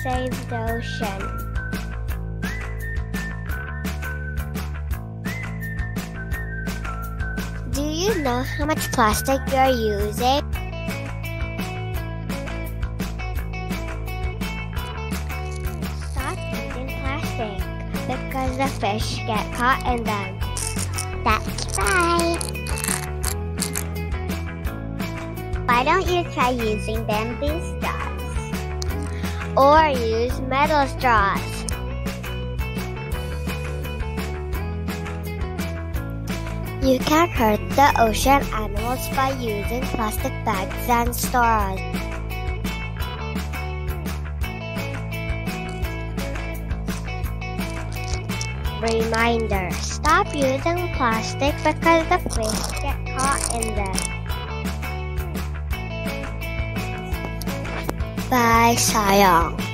save the ocean. Do you know how much plastic you are using? Stop using plastic because the fish get caught in them. That's right. Why don't you try using bamboo straws? Or use metal straws. You can hurt the ocean animals by using plastic bags and straws. Reminder, stop using plastic because the fish get caught in them. By Seoyoung.